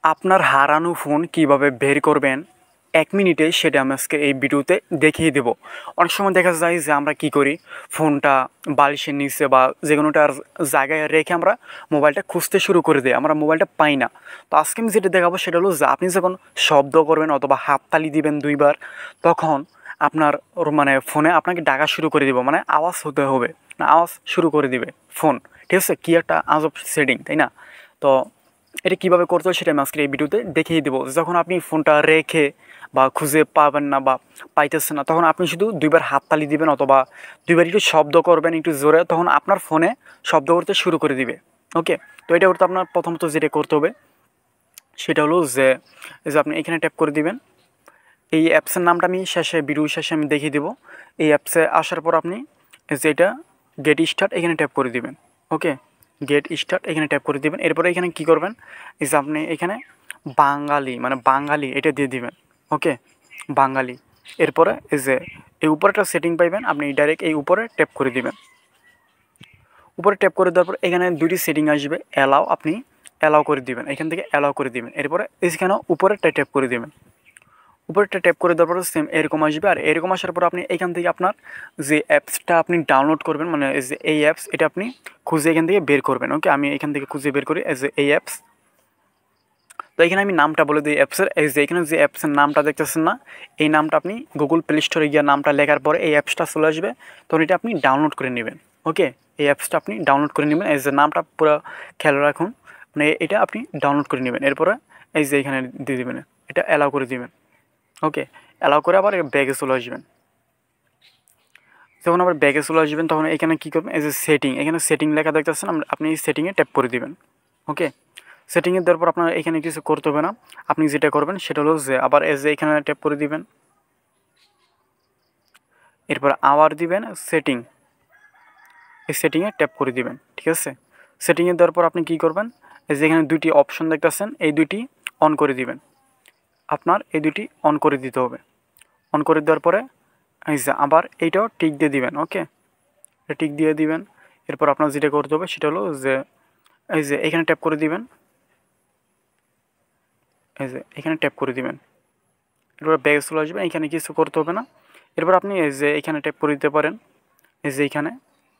আপনার হারানো ফোন কিভাবে বের করবেন 1 মিনিটে সেটা আমি আজকে এই ভিডিওতে দেখিয়ে দেব। অনেক সময় দেখা যায় যে আমরা কি করি, ফোনটা বালিশের নিচে বা যে কোনোটার জায়গায় রেখে আমরা মোবাইলটা খুঁজতে শুরু করে দিই, আমরা মোবাইলটা পাই না। তো আজকে আমি যেটা দেখাবো সেটা হলো যে আপনি যখন শব্দ করবেন অথবা হাততালি দিবেন 2বার, তখন আপনার মানে ফোনে আপনাকে ডাকা শুরু করে দিব, মানে আওয়াজ হতে হবে, না আওয়াজ শুরু করে দিবে ফোন। ঠিক আছে, কী একটা আজব সেটিং, তাই না? তো এটা কীভাবে করতে হয় সেটা আমি আজকের এই ভিডিওতে দেখিয়ে দেবো। যখন আপনি ফোনটা রেখে বা খুঁজে পাবেন না বা পাইতেছেন না, তখন আপনি শুধু 2বার হাততালি দিবেন অথবা 2বার একটু শব্দ করবেন একটু জোরে, তখন আপনার ফোনে শব্দ করতে শুরু করে দিবে। ওকে, তো এটা করতে আপনার প্রথমত যেটা করতে হবে সেটা হলো যে এই যে আপনি এখানে ট্যাপ করে দিবেন। এই অ্যাপসের নামটা আমি ভিডিও শেষে আমি দেখিয়ে দেবো। এই অ্যাপসে আসার পর আপনি যেটা গেট স্টার্ট এখানে ট্যাপ করে দিবেন। ওকে, গেট স্টার্ট এখানে ট্যাপ করে দিবেন। এরপরে এখানে কী করবেন, এই যে আপনি এখানে বাঙালি মানে বাঙালি এটা দিয়ে দিবেন। ওকে, বাঙালি। এরপরে এই যে এই উপরে একটা সেটিং পাইবেন, আপনি ডাইরেক্ট এই উপরে ট্যাপ করে দিবেন। উপরে ট্যাপ করে দেওয়ার পর এখানে 2টি সেটিং আসবে, অ্যালাও, আপনি অ্যালাও করে দিবেন, এখান থেকে অ্যালাও করে দিবেন। এরপরে এখানে উপরেরটা ট্যাপ করে দিবেন। উপরেরটা ট্যাপ করে দেওয়ার পর সেম এরকম আসবে। আর এরকম আসার পর আপনি এখান থেকে আপনার যে অ্যাপসটা আপনি ডাউনলোড করবেন, মানে যে এই অ্যাপস, এটা আপনি খুঁজে এখান থেকে বের করবেন। ওকে, আমি এখান থেকে খুঁজে বের করি এই যে এই অ্যাপস। তো এখানে আমি নামটা বলে দিই অ্যাপসের, এই যে এখানে যে অ্যাপসের নামটা দেখতেছেন না, এই নামটা আপনি গুগল প্লে স্টোরে গিয়ে নামটা লেখার পরে এই অ্যাপসটা চলে আসবে, তখন এটা আপনি ডাউনলোড করে নেবেন। ওকে, এই অ্যাপসটা আপনি ডাউনলোড করে নেবেন, এই যে নামটা পুরো খেয়াল রাখুন, মানে এটা আপনি ডাউনলোড করে নেবেন। এরপরে এই যে এখানে দিয়ে দেবেন, এটা অ্যালাউ করে দেবেন। ওকে, অ্যালাউ করে আবার ব্যাগে চলে আসবেন। যখন আবার ব্যাগে চলে আসবেন তখন এখানে কী করবেন, এই যে সেটিং, এখানে সেটিং লেখা দেখতেছেন, আপনি এই সেটিংয়ে ট্যাপ করে দিবেন। ওকে, সেটিংয়ে দেওয়ার পর আপনার এখানে কিছু করতে হবে না, আপনি যেটা করবেন সেটা হলো যে আবার এই যে এখানে ট্যাপ করে দিবেন। এরপর আবার দিবেন সেটিং, এই সেটিংয়ে ট্যাপ করে দিবেন। ঠিক আছে, সেটিংয়ে দেওয়ার পর আপনি কী করবেন, এই যে এখানে 2টি অপশন দেখতেছেন, এই 2টি অন করে দিবেন। আপনার এই 2টি অন করে দিতে হবে। অন করে দেওয়ার পরে এই যে আবার এইটাও টিক দিয়ে দিবেন। ওকে, এটা টিক দিয়ে দিবেন। এরপর আপনার যেটা করতে হবে সেটা হলো যে এই যে এখানে ট্যাপ করে দিবেন, এই যে এখানে ট্যাপ করে দিবেন। এরপর ব্যাগে চলে আসবেন, এখানে কিছু করতে হবে না। এরপর আপনি এই যে এখানে ট্যাপ করে দিতে পারেন, এই যে এখানে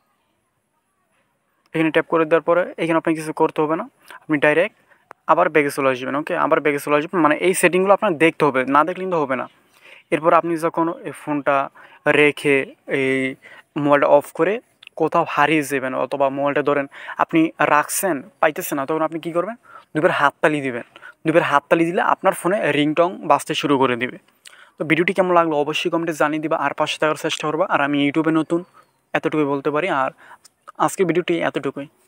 ট্যাপ করে দেওয়ার পরে এখানে আপনার কিছু করতে হবে না, আপনি ডাইরেক্ট আবার ব্যাগে চলে আসবেন। ওকে, আবার ব্যাগে চলে আসবেন, মানে এই সেটিংগুলো আপনার দেখতে হবে, না দেখলে কিন্তু হবে না। এরপর আপনি যখন এই ফোনটা রেখে এই মোবাইলটা অফ করে কোথাও হারিয়ে যাবেন অথবা মোবাইলটা ধরেন আপনি রাখছেন পাইতেছেন না, তখন আপনি কী করবেন, 2বার হাততালি দিবেন। 2বার হাততালি দিলে আপনার ফোনে রিংটং বাজতে শুরু করে দিবে। তো ভিডিওটি কেমন লাগলো অবশ্যই কমেন্টে জানিয়ে দিবা, আর পাশে থাকার চেষ্টা করবা। আর আমি ইউটিউবে নতুন, এতটুকুই বলতে পারি। আর আজকের ভিডিওটি এতটুকুই।